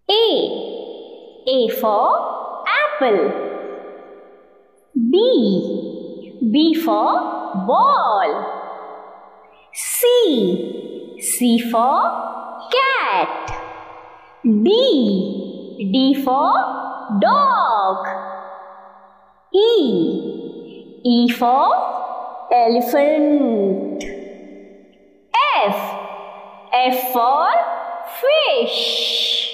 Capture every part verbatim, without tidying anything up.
A. A for apple. B. B for ball. C. C for cat. D. D for dog. E. E for elephant. F. F for fish.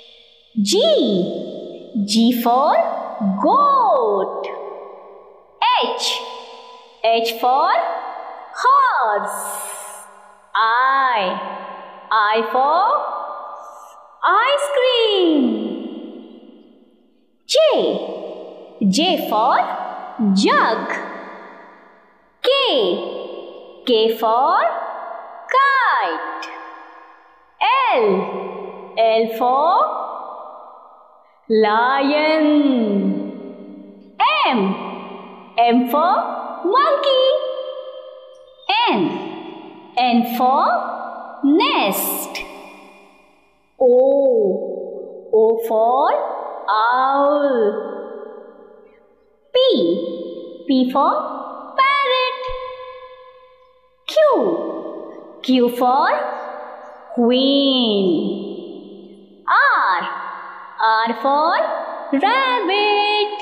G. G for goat. H. H for horse. I. I for ice cream. J. J for jug. K. K for kite. L. L for lion. M. M for monkey. N. N for nest. O. O for owl. P. P for parrot. Q. Q for queen. R. R for rabbit.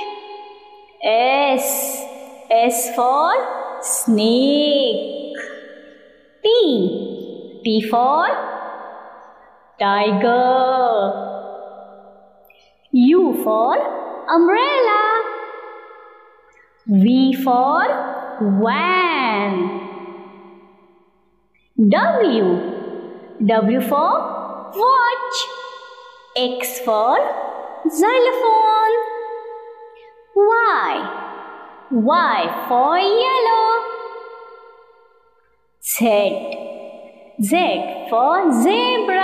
S. S for snake. T. T for tiger. U for umbrella. V for van. W. W for watch. X for xylophone. Y. Y for yellow. Z. Z for zebra.